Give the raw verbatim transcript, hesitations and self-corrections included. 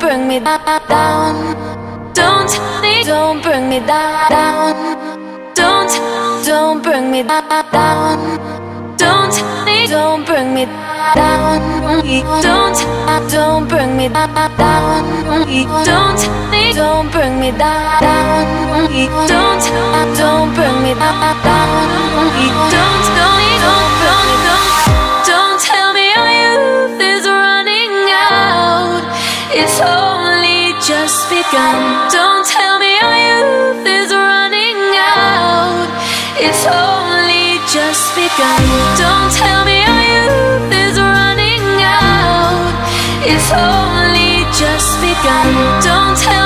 bring me down. Don't, don't bring me down. Don't, don't bring me down. Don't, don't bring me down. Don't, don't bring me down. Don't, don't bring me down. Don't, don't bring me down. Don't, don't, don't, don't, don't, don't tell me our youth is running out. It's only just begun. Don't tell me our youth is running out. It's only just begun. Don't tell me our youth is running out. It's only just begun. Don't tell